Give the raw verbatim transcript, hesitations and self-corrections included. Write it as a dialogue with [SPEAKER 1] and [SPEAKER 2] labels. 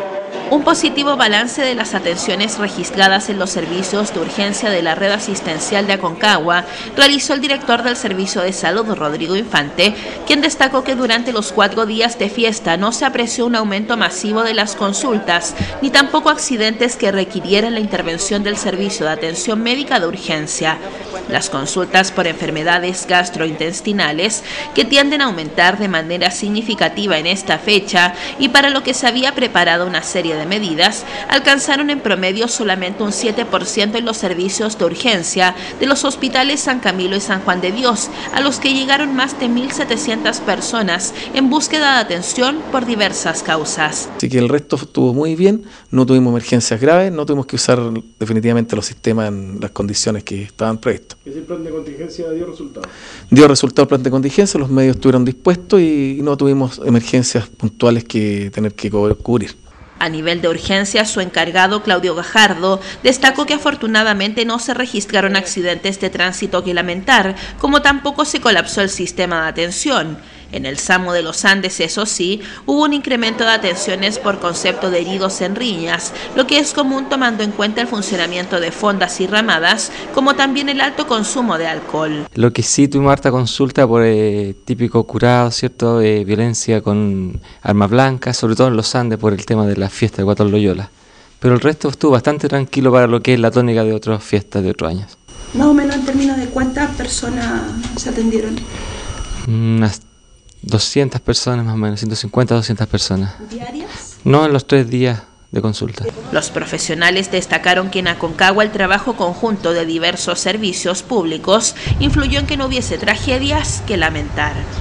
[SPEAKER 1] Un positivo balance de las atenciones registradas en los servicios de urgencia de la red asistencial de Aconcagua realizó el director del Servicio de Salud, Rodrigo Infante, quien destacó que durante los cuatro días de fiesta no se apreció un aumento masivo de las consultas, ni tampoco accidentes que requirieran la intervención del servicio de atención médica de urgencia. Las consultas por enfermedades gastrointestinales, que tienden a aumentar de manera significativa en esta fecha y para lo que se había preparado una serie de medidas, alcanzaron en promedio solamente un siete por ciento en los servicios de urgencia de los hospitales San Camilo y San Juan de Dios, a los que llegaron más de mil setecientas personas en búsqueda de atención por diversas causas.
[SPEAKER 2] Así que el resto estuvo muy bien, no tuvimos emergencias graves, no tuvimos que usar definitivamente los sistemas en las condiciones que estaban previstas.
[SPEAKER 3] ¿Ese plan de contingencia dio resultados?
[SPEAKER 2] Dio resultado el plan de contingencia, los medios estuvieron dispuestos y no tuvimos emergencias puntuales que tener que cubrir.
[SPEAKER 1] A nivel de urgencia, su encargado, Claudio Gajardo, destacó que afortunadamente no se registraron accidentes de tránsito que lamentar, como tampoco se colapsó el sistema de atención. En el SAMU de los Andes, eso sí, hubo un incremento de atenciones por concepto de heridos en riñas, lo que es común tomando en cuenta el funcionamiento de fondas y ramadas, como también el alto consumo de alcohol.
[SPEAKER 4] Lo que sí tuvimos harta consulta por eh, típico curado, ¿cierto? Eh, violencia con armas blancas, sobre todo en los Andes por el tema de la fiesta de Guatón Loyola. Pero el resto estuvo bastante tranquilo para lo que es la tónica de otras fiestas de otros años.
[SPEAKER 5] Más o menos en términos de cuántas personas se atendieron.
[SPEAKER 4] Unas doscientas personas más o menos, ciento cincuenta a doscientas personas.
[SPEAKER 5] ¿Diarias?
[SPEAKER 4] No en los tres días de consulta.
[SPEAKER 1] Los profesionales destacaron que en Aconcagua el trabajo conjunto de diversos servicios públicos influyó en que no hubiese tragedias que lamentar.